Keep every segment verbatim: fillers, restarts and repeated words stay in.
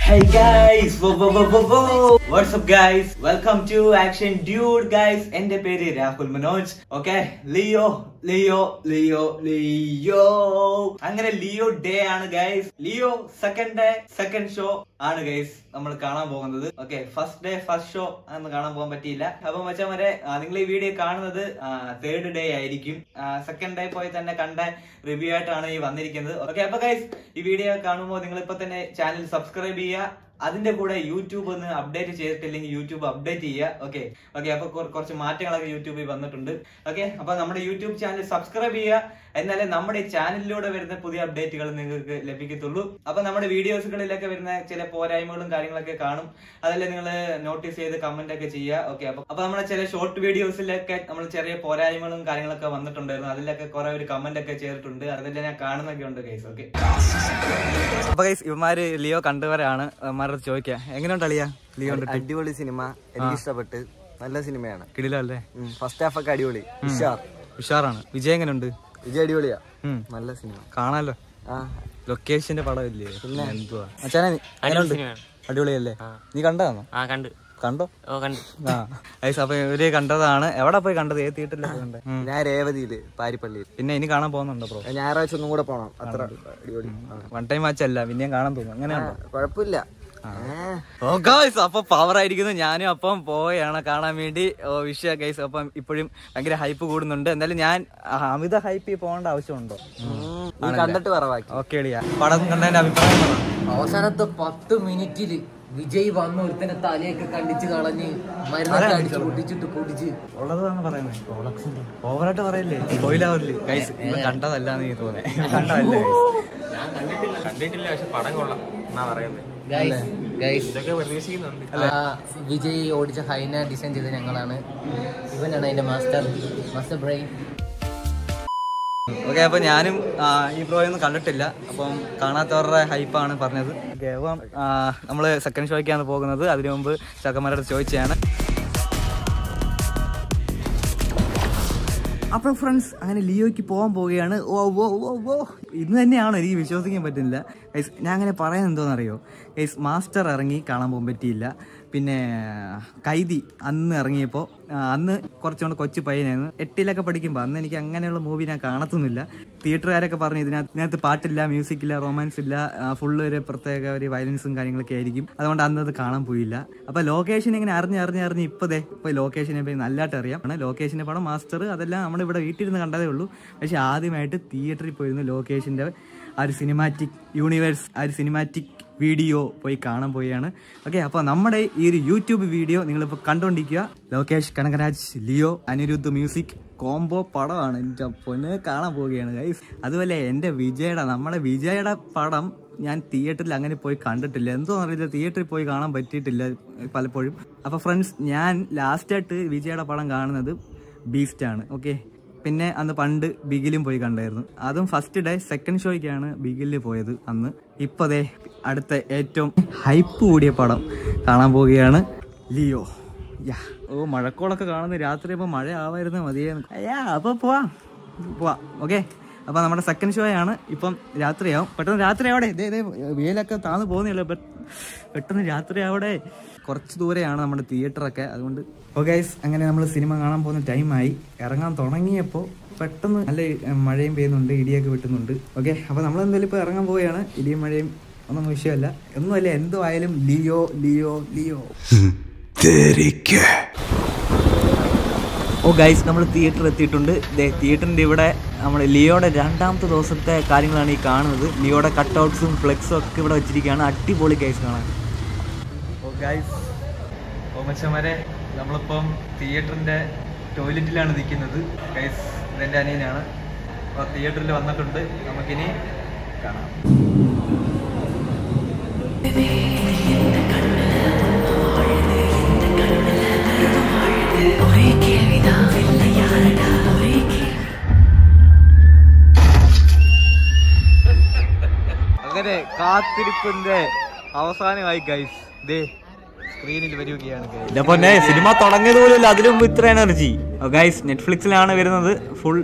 Hey guys, whoa, whoa, whoa, whoa, whoa. What's up guys? Welcome to Action Dude guys. Ende peri Rahul Manoj. Okay, Leo, Leo, Leo, Leo. Angane Leo day aanu guys. Leo second day, second show aanu guys. നമ്മൾ കാണാൻ പോകുന്നത് okay first day first show അന്ന് കാണാൻ പോകാൻ പറ്റിയില്ല. അപ്പൊ മച്ചാമാരെ നിങ്ങൾ ഈ വീഡിയോ കാണുന്നത് തേർഡ് ഡേ ആയിരിക്കും. സെക്കൻഡ് ഡേ പോയി തന്നെ കണ്ട റിവ്യൂ ആയിട്ടാണ് ഈ വന്നിരിക്കുന്നത്. ഓക്കെ അപ്പൊ ഗൈസ് ഈ വീഡിയോ കാണുമ്പോൾ നിങ്ങൾ ഇപ്പൊ തന്നെ ചാനൽ സബ്സ്ക്രൈബ് ചെയ്യുക. അതിന്റെ കൂടെ യൂട്യൂബ് ഒന്ന് അപ്ഡേറ്റ് ചെയ്തിട്ടില്ലെങ്കിൽ യൂട്യൂബ് അപ്ഡേറ്റ് ചെയ്യുക. ഓക്കെ ഓക്കെ അപ്പൊ കുറച്ച് മാറ്റങ്ങളൊക്കെ യൂട്യൂബിൽ വന്നിട്ടുണ്ട്. ഓക്കെ അപ്പൊ നമ്മുടെ യൂട്യൂബ് ചാനൽ സബ്സ്ക്രൈബ് ചെയ്യുക. എന്നാലേ നമ്മുടെ ചാനലിലൂടെ വരുന്ന പുതിയ അപ്ഡേറ്റുകൾ നിങ്ങൾക്ക് ലഭിക്കത്തുള്ളൂ. അപ്പൊ നമ്മുടെ വീഡിയോസുകളിലൊക്കെ വരുന്ന ചില പോരായ്മകളും കാര്യങ്ങളൊക്കെ കാണും. അതെല്ലാം നിങ്ങൾ നോട്ടീസ് ചെയ്ത് കമന്റ് ഒക്കെ ചെയ്യുക. ഓക്കെ അപ്പൊ അപ്പൊ നമ്മുടെ ചില ഷോർട്ട് വീഡിയോസിലൊക്കെ നമ്മൾ ചെറിയ പോരായ്മകളും കാര്യങ്ങളൊക്കെ വന്നിട്ടുണ്ടായിരുന്നു. അതിലൊക്കെ കുറെ ഒരു കമന്റ് ഒക്കെ ചെയ്തിട്ടുണ്ട്. അതെല്ലാം ഞാൻ കാണുന്നൊക്കെ ഉണ്ട് ഗൈസ്. ഓക്കെ അപ്പൊ ഗൈസ് ഇവന്മാര് ലിയോ കണ്ടുവരാണ്. ചോദിക്കാം എങ്ങനെയുണ്ട് അളിയാ ലിയോ? അടിപൊളി സിനിമ, എനിക്ക് ഇഷ്ടപ്പെട്ട്. നല്ല സിനിമയാണ്. കിടിലല്ലേ? ഫസ്റ്റ് ഹാഫ് ഒക്കെ അടിപൊളി, ഉഷാർ ഉഷാറാണ്. വിജയ് എങ്ങനെയുണ്ട്? വിജയ് അടിപൊളിയാ, നല്ല സിനിമ കാണാലോ. ലൊക്കേഷന്റെ പടമില്ലേ? പിന്നെ എന്തുവാ അച്ഛനെ അടിപൊളിയല്ലേ? നീ കണ്ടതാണോ? കണ്ടു കണ്ടോ? ആ അപ്പൊ ഇവര് കണ്ടതാണ്. എവിടെ പോയി കണ്ടത്? ഏത് തിയേറ്ററിൽ കണ്ടത്? ഞാൻ രേവതിയില്, പാരിപ്പള്ളിയിൽ. പിന്നെ ഇനി കാണാൻ പോകുന്നുണ്ടോ ബ്രോ? ഞായറാഴ്ച ഒന്നും കൂടെ പോണം. അത്ര അടിപൊളി വൺ ടൈം മാച്ച് അല്ല, പിന്നെയും കാണാൻ തോന്നും. അങ്ങനെയാണോ? കുഴപ്പമില്ല. ഓ ഗൈസ് അപ്പൊ പവർ ആയിരിക്കുന്നു. ഞാനും അപ്പം പോയാണ് കാണാൻ വേണ്ടി. ഓ വിഷയ ഗൈസ് അപ്പം ഇപ്പോഴും ഭയങ്കര ഹൈപ്പ് കൂടുന്നുണ്ട്. എന്തായാലും ഞാൻ അമിത ഹൈപ്പ് പോകേണ്ട ആവശ്യമുണ്ടോ? കണ്ടിട്ട് പറവാക്കി. ഓക്കെ എളിയാ പടം കണ്ടതിന്റെ അഭിപ്രായം പറ. അവസാനത്തെ പത്ത് മിനിറ്റില് വിജയ് വന്ന് ഒരുത്തനെ തലയൊക്കെ കണ്ടിച്ച് കളഞ്ഞ് മരുന്നൊക്കെ അടിച്ച് പൊട്ടിച്ചിട്ട് പൊടിച്ച് ഉള്ളതാണ് പറയുന്നത്. ഓവറായിട്ട് പറയല്ലേ, സ്പോയിലാവല്ലേ ഗൈസ്? കണ്ടതല്ലാന്ന് എനിക്ക് തോന്നേ. കണ്ടതല്ലേ? ഞാൻ കണ്ടിട്ടില്ല കണ്ടിട്ടില്ല പക്ഷെ പടം കൊള്ളാം എന്നാ പറയുന്നത്. വിജയ് ഓടിച്ച ഹൈന ഡിസൈൻ ചെയ്ത് ഞങ്ങളാണ്. ഇവനാണ് അതിന്റെ മാസ്റ്റർ മാസ്റ്റർ ബ്രെയിൻ. ഓക്കെ അപ്പൊ ഞാനും ഈ പ്രോയൊന്നും കണ്ടിട്ടില്ല. അപ്പം കാണാത്തവരുടെ ഹൈപ്പാണ് പറഞ്ഞത്. ഓക്കെ അപ്പം നമ്മള് സെക്കൻഡ് ഷോയ്ക്കാണ് പോകുന്നത്. അതിനു മുമ്പ് ചക്കന്മാരുടെ ചോദിച്ചാണ്. അപ്പോൾ ഫ്രണ്ട്സ് അങ്ങനെ ലിയോയ്ക്ക് പോകാൻ പോവുകയാണ്. ഓ ഓ ഓ ഓ ഇന്ന് തന്നെയാണോ? എനിക്ക് വിശ്വസിക്കാൻ പറ്റുന്നില്ല ഗൈസ്. ഞാൻ അങ്ങനെ പറയാൻ എന്തോന്നറിയോ ഗൈസ്, മാസ്റ്റർ ഇറങ്ങി കാണാൻ പോകാൻ പറ്റിയില്ല. പിന്നെ കൈദി അന്ന് ഇറങ്ങിയപ്പോൾ അന്ന് കുറച്ചുകൊണ്ട് കൊച്ചു പയ്യനായിരുന്നു. എട്ടിലൊക്കെ പഠിക്കുമ്പോൾ അന്ന് എനിക്ക് അങ്ങനെയുള്ള മൂവി ഞാൻ കാണത്തൊന്നുമില്ല. തിയേറ്ററുകാരൊക്കെ പറഞ്ഞു ഇതിനകത്ത് ഇതിനകത്ത് പാട്ടില്ല, മ്യൂസിക് ഇല്ല, റൊമാൻസ് ഇല്ല, ഫുള്ള് ഒരു പ്രത്യേക ഒരു വയലൻസും കാര്യങ്ങളൊക്കെ ആയിരിക്കും. അതുകൊണ്ട് അന്ന് അത് കാണാൻ പോയില്ല. അപ്പോൾ ലൊക്കേഷൻ ഇങ്ങനെ അറിഞ്ഞ് അറിഞ്ഞ് അറിഞ്ഞ് ഇപ്പോൾ ദേ ഇപ്പോൾ ലൊക്കേഷനെ പോയി നല്ലതായിട്ട് അറിയാം. ലൊക്കേഷൻ്റെ പടം മാസ്റ്റർ അതെല്ലാം നമ്മളിവിടെ വീട്ടിലിരുന്ന് കണ്ടതേ ഉള്ളൂ. പക്ഷേ ആദ്യമായിട്ട് തിയേറ്ററിൽ പോയിരുന്നു ലൊക്കേഷൻ്റെ ആ ഒരു സിനിമാറ്റിക് യൂണിവേഴ്സ്, ആ ഒരു സിനിമാറ്റിക് വീഡിയോ പോയി കാണാൻ പോവുകയാണ്. ഓക്കെ അപ്പോൾ നമ്മുടെ ഈ ഒരു യൂട്യൂബ് വീഡിയോ നിങ്ങളിപ്പോൾ കണ്ടുകൊണ്ടിരിക്കുക. Lokesh Kanagaraj, Leo, Anirudh music combo പടമാണ്. എൻ്റെ പൊന്ന് കാണാൻ പോവുകയാണ് ഗൈസ്. അതുപോലെ എൻ്റെ വിജയുടെ നമ്മുടെ വിജയുടെ പടം ഞാൻ തിയേറ്ററിൽ അങ്ങനെ പോയി കണ്ടിട്ടില്ല. എന്തോ അറിയില്ല, തിയേറ്ററിൽ പോയി കാണാൻ പറ്റിയിട്ടില്ല പലപ്പോഴും. അപ്പോൾ ഫ്രണ്ട്സ് ഞാൻ ലാസ്റ്റായിട്ട് വിജയുടെ പടം കാണുന്നത് ബീസ്റ്റാണ്. ഓക്കെ പിന്നെ അന്ന് പണ്ട് ബിഗിലും പോയി കണ്ടായിരുന്നു. അതും ഫസ്റ്റ് ഡേ സെക്കൻഡ് ഷോയ്ക്കാണ് ബിഗിലിൽ പോയത് അന്ന്. ഇപ്പോൾ ദേ അടുത്ത ഏറ്റവും ഹൈപ്പ് കൂടിയ പടം കാണാൻ പോവുകയാണ്, ലിയോ. യാ ഓ മഴക്കോളൊക്കെ കാണുന്ന രാത്രി ഇപ്പോൾ മഴ ആവായിരുന്നു മതിയായിരുന്നു. യാ അപ്പോൾ പോവാം പോവാം ഓക്കെ അപ്പോൾ നമ്മുടെ സെക്കൻഡ് ഷോയാണ്. ഇപ്പം രാത്രിയാവും. പെട്ടെന്ന് രാത്രിയാവടെ ഇതേ ഇതേ വെയിലൊക്കെ താന്ന് പോകുന്നില്ല. പെട്ടെന്ന് രാത്രിയാവടെ. കുറച്ച് ദൂരെയാണ് നമ്മുടെ തിയേറ്ററൊക്കെ. അതുകൊണ്ട് ഓ ഗൈസ് അങ്ങനെ നമ്മൾ സിനിമ കാണാൻ പോകുന്ന ടൈമായി. ഇറങ്ങാൻ തുടങ്ങിയപ്പോൾ പെട്ടെന്ന് നല്ല മഴയും പെയ്യുന്നുണ്ട്, ഇടിയൊക്കെ വെട്ടുന്നുണ്ട്. ഓക്കെ അപ്പോൾ നമ്മൾ എന്തായാലും ഇപ്പോൾ ഇറങ്ങാൻ പോവുകയാണ്. ഇടിയും മഴയും ഒന്നും വിഷയമല്ല, ഒന്നുമല്ല. എന്തോ ആയാലും Leo Leo Leo. Oh guys നമ്മൾ തിയേറ്റർ എത്തിയിട്ടുണ്ട്. തിയേറ്ററിൻ്റെ ഇവിടെ നമ്മൾ ലിയോയുടെ രണ്ടാമത്തെ ദിവസത്തെ കാര്യങ്ങളാണ് ഈ കാണുന്നത്. ലിയോയുടെ കട്ടൗട്ട്സും ഫ്ലെക്സും ഒക്കെ ഇവിടെ വെച്ചിരിക്കുകയാണ്. അടിപൊളി ഗൈസ് കാണാൻ. ഓ ഗൈസ് ഓ മച്ചന്മാരെ നമ്മളിപ്പം തിയേറ്ററിൻ്റെ ടോയ്ലറ്റിലാണ് നിൽക്കുന്നത് ഗൈസ്. ഇതെൻ്റെ അനിയനാണ്. അപ്പോൾ തിയേറ്ററിൽ വന്നിട്ടുണ്ട്. നമുക്കിനി കാണാം. അങ്ങനെ കാത്തിരിപ്പിന്റെ അവസാനമായി ഗൈസ് ദേ സ്ക്രീനിൽ വരികയാണ്. പൊന്നെ സിനിമ തുടങ്ങിയത് പോലും ഇല്ല, അതിലും ഇത്ര എനർജി. ഗൈസ് നെറ്റ്ഫ്ലിക്സിലാണ് വരുന്നത്. ഫുൾ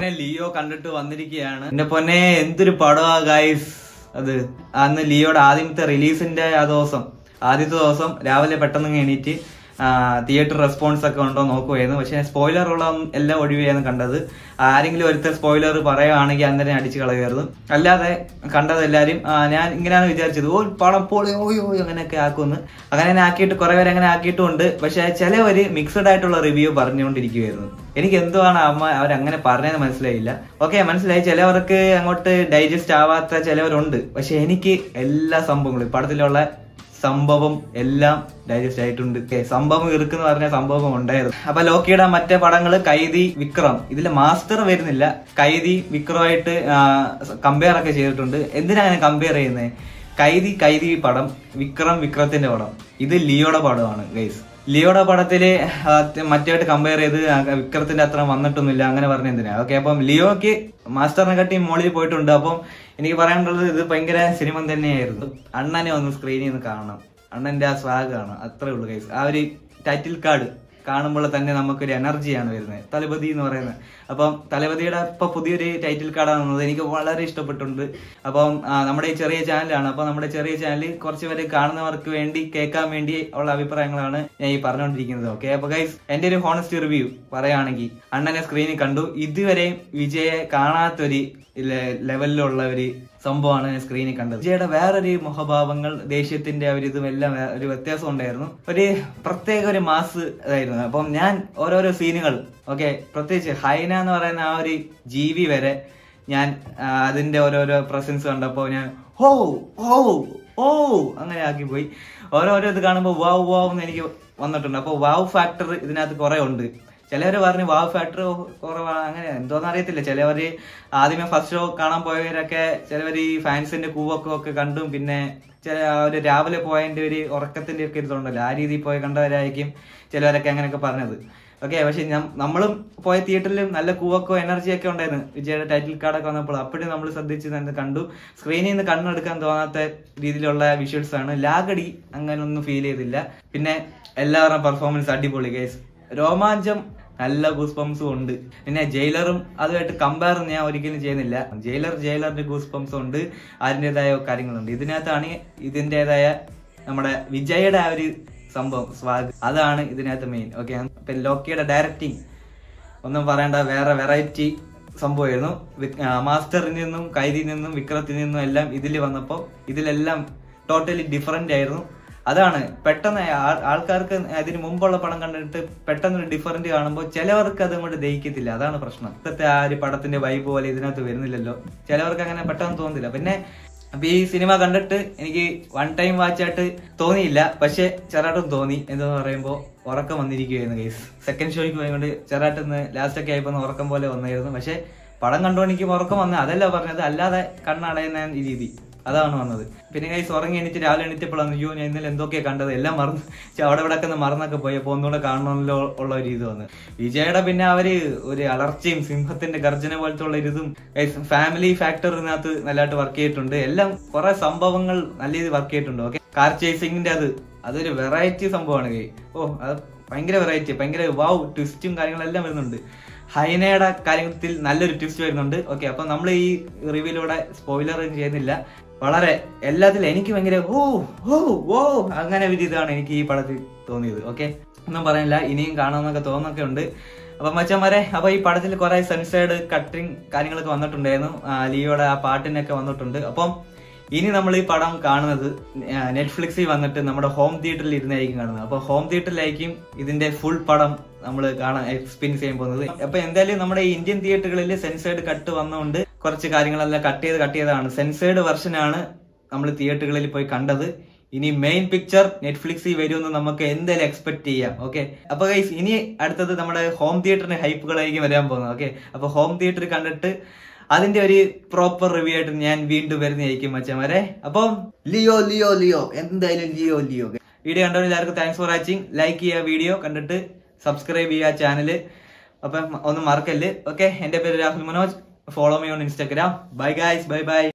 പൊന്നെ ലിയോ കണ്ടിട്ട് വന്നിരിക്കുകയാണ്. എന്റെ പൊന്നെ എന്തൊരു പടവാ ഗൈസ് അത്. അന്ന് ലിയോയുടെ ആദ്യത്തെ റിലീസിന്റെ ആ ദിവസം ആദ്യത്തെ ദിവസം രാവിലെ പെട്ടെന്ന് എണീറ്റ് തിയേറ്റർ റെസ്പോൺസ് ഒക്കെ ഉണ്ടോ നോക്കുമായിരുന്നു. പക്ഷെ സ്പോയിലർ ഉള്ള എല്ലാം ഒഴിവാണ് കണ്ടത്. ആരെങ്കിലും ഒരുത്ത സ്പോയിലർ പറയുകയാണെങ്കിൽ അന്നേരം അടിച്ചു കളയുമായിരുന്നു. അല്ലാതെ കണ്ടത് എല്ലാരും ഞാൻ ഇങ്ങനെയാണ് വിചാരിച്ചത്, ഓ പടം പോളി ഓയോ അങ്ങനെയൊക്കെ ആക്കുമെന്ന്. അങ്ങനെ ആക്കിയിട്ട് കുറെ പേര് അങ്ങനെ ആക്കിയിട്ടുണ്ട്. പക്ഷെ ചിലവര് മിക്സഡ് ആയിട്ടുള്ള റിവ്യൂ പറഞ്ഞുകൊണ്ടിരിക്കുകയായിരുന്നു. എനിക്ക് എന്തുവാണ് അമ്മ അവരങ്ങനെ പറഞ്ഞതെന്ന് മനസ്സിലായില്ല. ഓക്കെ മനസ്സിലായി, ചിലവർക്ക് അങ്ങോട്ട് ഡൈജസ്റ്റ് ആവാത്ത ചിലവരുണ്ട്. പക്ഷെ എനിക്ക് എല്ലാ സംഭവങ്ങളും പടത്തിലുള്ള സംഭവം എല്ലാം ഡൈജസ്റ്റ് ആയിട്ടുണ്ട്. സംഭവം ഇറുക്കെന്ന് പറഞ്ഞ സംഭവം ഉണ്ടായിരുന്നു. അപ്പൊ ലോക്കിയുടെ മറ്റേ പടങ്ങള് കൈദി, വിക്രം, ഇതില് മാസ്റ്റർ വരുന്നില്ല. കൈദി വിക്രമായിട്ട് കമ്പയർ ഒക്കെ ചെയ്തിട്ടുണ്ട്. എന്തിനാ അങ്ങനെ കമ്പയർ ചെയ്യുന്നത്? കൈദി കൈദി പടം, വിക്രം വിക്രത്തിന്റെ പടം, ഇത് ലിയോയുടെ പടമാണ് ഗൈസ്. ലിയോയുടെ പടത്തില് മറ്റായിട്ട് കമ്പയർ ചെയ്ത് വിക്രത്തിന്റെ അത്ര വന്നിട്ടൊന്നുമില്ല അങ്ങനെ പറഞ്ഞ എന്തിനാ? ഓക്കെ, അപ്പം ലിയോക്ക് മാസ്റ്ററിനെ കാട്ടി മോളിൽ പോയിട്ടുണ്ട്. അപ്പം എനിക്ക് പറയാനുള്ളത് ഇത് ഭയങ്കര സിനിമ തന്നെയായിരുന്നു. അണ്ണനെ ഒന്ന് സ്ക്രീനിൽ നിന്ന് കാണണം, അണ്ണന്റെ ആ സ്വാഗ് കാണാം, അത്രേ ഉള്ളൂ ഗൈസ്. ആ ഒരു ടൈറ്റിൽ കാർഡ് കാണുമ്പോൾ തന്നെ നമുക്കൊരു എനർജിയാണ് വരുന്നത്, തലപതി എന്ന് പറയുന്നത്. അപ്പം തലപതിയുടെ ഇപ്പൊ പുതിയൊരു ടൈറ്റിൽ കാർഡാണ് വന്നത്, എനിക്ക് വളരെ ഇഷ്ടപ്പെട്ടിട്ടുണ്ട്. അപ്പം നമ്മുടെ ഈ ചെറിയ ചാനലാണ്. അപ്പൊ നമ്മുടെ ചെറിയ ചാനലിൽ കുറച്ച് പേര് കാണുന്നവർക്ക് വേണ്ടി കേൾക്കാൻ വേണ്ടി ഉള്ള അഭിപ്രായങ്ങളാണ് ഞാൻ ഈ പറഞ്ഞുകൊണ്ടിരിക്കുന്നത്. ഓക്കെ, അപ്പൊ ഗൈസ് എന്റെ ഒരു ഹോണസ്റ്റ് റിവ്യൂ പറയുകയാണെങ്കിൽ അണ്ണനെ സ്ക്രീനിൽ കണ്ടു. ഇതുവരെയും വിജയെ കാണാത്തൊരു ലെവലിലുള്ള ഒരു സംഭവമാണ് ഞാൻ സ്ക്രീനിൽ കണ്ടത്. വിജയുടെ വേറൊരു മുഖഭാവങ്ങൾ, ദേഷ്യത്തിന്റെ ഒരു ഇതും എല്ലാം ഒരു വ്യത്യാസം ഉണ്ടായിരുന്നു. ഒരു പ്രത്യേക ഒരു മാസ് ഇതായിരുന്നു. അപ്പം ഞാൻ ഓരോരോ സീനുകൾ ഓക്കെ, പ്രത്യേകിച്ച് ഹൈന എന്ന് പറയുന്ന ആ ഒരു ജീവി വരെ ഞാൻ അതിന്റെ ഓരോരോ പ്രസൻസ് കണ്ടപ്പോ ഞാൻ ഹോ ഹോ ഓ അങ്ങനെ ആക്കി പോയി. ഓരോരോ ഇത് കാണുമ്പോൾ വാവ് വാവ് എന്ന് എനിക്ക് വന്നിട്ടുണ്ട്. അപ്പൊ വാവ് ഫാക്ടർ ഇതിനകത്ത് കുറെ ഉണ്ട്. ചിലവര് പറഞ്ഞു വാവ് ഫാക്ടർ കുറവാണ്, അങ്ങനെ എന്തോന്ന് അറിയത്തില്ല. ചിലവര് ആദ്യമേ ഫസ്റ്റ് ഷോ കാണാൻ പോയവരൊക്കെ ചിലവര് ഈ ഫാൻസിന്റെ കൂവൊക്കെ ഒക്കെ കണ്ടും പിന്നെ ചില ഒരു രാവിലെ പോയതിന്റെ ഒരു ഉറക്കത്തിന്റെ ഒക്കെ ഇതുണ്ടല്ലോ, ആ രീതിയിൽ പോയി കണ്ടവരായിരിക്കും ചിലവരൊക്കെ അങ്ങനെയൊക്കെ പറഞ്ഞത്. ഓക്കെ, പക്ഷെ നമ്മളും പോയ തിയേറ്ററിലും നല്ല കൂവൊക്കെ എനർജിയൊക്കെ ഉണ്ടായിരുന്നു. വിജയുടെ ടൈറ്റിൽ കാർഡൊക്കെ വന്നപ്പോൾ അപ്പോഴും നമ്മൾ ശ്രദ്ധിച്ച് തന്നെ കണ്ടു. സ്ക്രീനിൽ നിന്ന് കണ്ണെടുക്കാൻ തോന്നാത്ത രീതിയിലുള്ള വിഷ്വൽസ് ആണ്. ലാഗടി അങ്ങനെ ഒന്നും ഫീൽ ചെയ്തില്ല. പിന്നെ എല്ലാവരുടെയും പെർഫോമൻസ് അടിപൊളി ഗൈസ്, രോമാഞ്ചം, നല്ല ഗൂസ് പംസും ഉണ്ട്. പിന്നെ ജയിലറും അതുമായിട്ട് കമ്പയർ ഞാൻ ഒരിക്കലും ചെയ്യുന്നില്ല. ജയിലർ ജയിലറിന്റെ ഗൂസ് പംസും ഉണ്ട്, അതിൻ്റെതായ കാര്യങ്ങളുണ്ട്. ഇതിനകത്താണ് ഇതിൻ്റെതായ നമ്മുടെ വിജയുടെ ആ ഒരു സംഭവം സ്വാഗ്, അതാണ് ഇതിനകത്ത് മെയിൻ. ഓക്കെ, പിന്നെ ലോക്കിയുടെ ഡയറക്റ്റിംഗ് ഒന്നും പറയേണ്ട, വേറെ വെറൈറ്റി സംഭവമായിരുന്നു. മാസ്റ്ററിൽ നിന്നും കൈദിൽ നിന്നും വിക്രത്തിൽ നിന്നും എല്ലാം ഇതിൽ വന്നപ്പോൾ ഇതിലെല്ലാം ടോട്ടലി ഡിഫറെന്റ് ആയിരുന്നു. അതാണ് പെട്ടെന്ന് ആൾക്കാർക്ക് അതിന് മുമ്പുള്ള പടം കണ്ടിട്ട് പെട്ടെന്ന് ഡിഫറൻറ്റ് കാണുമ്പോൾ ചിലവർക്ക് അതുകൊണ്ട് ദഹിക്കത്തില്ല. അതാണ് പ്രശ്നം. ഇപ്പോഴത്തെ ആ ഒരു പടത്തിന്റെ വൈബ് പോലെ ഇതിനകത്ത് വരുന്നില്ലല്ലോ, ചിലവർക്ക് അങ്ങനെ പെട്ടെന്ന് തോന്നുന്നില്ല. പിന്നെ അപ്പൊ ഈ സിനിമ കണ്ടിട്ട് എനിക്ക് വൺ ടൈം വാച്ചായിട്ട് തോന്നിയില്ല, പക്ഷെ ചെറുതായിട്ടും തോന്നി. എന്താന്ന് പറയുമ്പോൾ ഉറക്കം വന്നിരിക്കുകയായിരുന്നു ഗൈസ്. സെക്കൻഡ് ഷോയ്ക്ക് പോയതുകൊണ്ട് ചെറുതായിട്ടൊന്ന് ലാസ്റ്റ് ഒക്കെ ആയപ്പോൾ ഉറക്കം പോലെ വന്നായിരുന്നു. പക്ഷെ പടം കണ്ടുകൊണ്ട് എനിക്ക് ഉറക്കം വന്നത്, അതല്ല പറഞ്ഞത്, അല്ലാതെ കണ്ണടയുന്ന രീതി അതാണ് വന്നത്. പിന്നെ ഗൈസ് ഉറങ്ങി എണീറ്റ് രാവിലെ എണീറ്റപ്പോഴാണ് അയ്യോ ഞാൻ ഇന്നലെ എന്തൊക്കെയാ കണ്ടത്, എല്ലാം മറന്ന് അവിടെ ഇവിടെ ഒക്കെ മറന്നൊക്കെ പോയി. അപ്പൊ ഒന്നുകൂടെ കാണണമല്ലോ ഉള്ള ഒരു ഇത് വന്ന്. വിജയുടെ പിന്നെ അവര് ഒരു അലർച്ചയും സിംഹത്തിന്റെ ഗർജന പോലത്തെ ഉള്ള ഇതും ഫാമിലി ഫാക്ടറിനകത്ത് നല്ലതായിട്ട് വർക്ക് ചെയ്തിട്ടുണ്ട്. എല്ലാം കുറെ സംഭവങ്ങൾ നല്ല രീതിയിൽ വർക്ക് ചെയ്തിട്ടുണ്ട്. ഓക്കെ, കാർ ചേസിങ്ങിന്റെ അത് അതൊരു വെറൈറ്റി സംഭവമാണ് ഗൈ. ഓ അത് ഭയങ്കര വെറൈറ്റി, ഭയങ്കര വാവ് ട്വിസ്റ്റും കാര്യങ്ങളെല്ലാം വരുന്നുണ്ട്. ഹൈനയുടെ കാര്യത്തിൽ നല്ലൊരു ട്വിസ്റ്റ് വരുന്നുണ്ട്. ഓക്കെ, അപ്പൊ നമ്മൾ ഈ റിവ്യൂലൂടെ സ്പോയിലർ ചെയ്യുന്നില്ല. വളരെ എല്ലാത്തിലും എനിക്ക് ഭയങ്കര ഓ ഓ ഓ അങ്ങനെ ഒരു ഇതാണ് എനിക്ക് ഈ പടത്തിൽ തോന്നിയത്. ഓക്കെ, ഒന്നും പറയാനില്ല, ഇനിയും കാണാമെന്നൊക്കെ തോന്നൊക്കെ ഉണ്ട്. അപ്പൊ മച്ചന്മാരെ, അപ്പൊ ഈ പടത്തിൽ കുറെ സെൻസേർഡ് കട്ടിങ് കാര്യങ്ങളൊക്കെ വന്നിട്ടുണ്ടായിരുന്നു. ലിയോയുടെ ആ പാട്ടിനൊക്കെ വന്നിട്ടുണ്ട്. അപ്പം ഇനി നമ്മൾ ഈ പടം കാണുന്നത് നെറ്റ്ഫ്ലിക്സിൽ വന്നിട്ട് നമ്മുടെ ഹോം തിയേറ്ററിൽ ഇരുന്നായിരിക്കും കാണുന്നത്. അപ്പൊ ഹോം തിയേറ്ററിലായിരിക്കും ഇതിന്റെ ഫുൾ പടം നമ്മൾ കാണാൻ എക്സ്പീരിയൻസ് ചെയ്യാൻ പോകുന്നത്. അപ്പൊ എന്തായാലും നമ്മുടെ ഈ ഇന്ത്യൻ തിയേറ്ററുകളിൽ സെൻസേർഡ് കട്ട് വന്നുകൊണ്ട് കുറച്ച് കാര്യങ്ങളെല്ലാം കട്ട് ചെയ്ത് കട്ട് ചെയ്തതാണ്. സെൻസേർഡ് വെർഷനാണ് നമ്മൾ തിയേറ്ററുകളിൽ പോയി കണ്ടത്. ഇനി മെയിൻ പിക്ചർ നെറ്റ്ഫ്ലിക്സിൽ വരുമെന്ന് നമുക്ക് എന്തായാലും എക്സ്പെക്ട് ചെയ്യാം. ഓക്കെ, അപ്പൊ ഗൈസ് ഇനി അടുത്തത് നമ്മുടെ ഹോം തിയേറ്ററിന്റെ ഹൈപ്പുകളായിരിക്കും വരാൻ പോകുന്നത്. ഓക്കെ, അപ്പൊ ഹോം തിയേറ്റർ കണ്ടിട്ട് അതിന്റെ ഒരു പ്രോപ്പർ റിവ്യൂ ആയിട്ട് ഞാൻ വീണ്ടും വരുന്നതായിരിക്കും മച്ചന്മാരെ. അപ്പം ലിയോ ലിയോ ലിയോ എന്തായാലും ലിയോ ലിയോ. വീഡിയോ കണ്ടവർ എല്ലാവർക്കും താങ്ക്സ് ഫോർ വാച്ചിങ്. ലൈക്ക് ചെയ്യുക, വീഡിയോ കണ്ടിട്ട് സബ്സ്ക്രൈബ് ചെയ്യുക ചാനല്. അപ്പം ഒന്നും മറക്കല്ല്. ഓക്കെ, എന്റെ പേര് Rahul Manoj. Follow me on Instagram. Bye guys, bye by.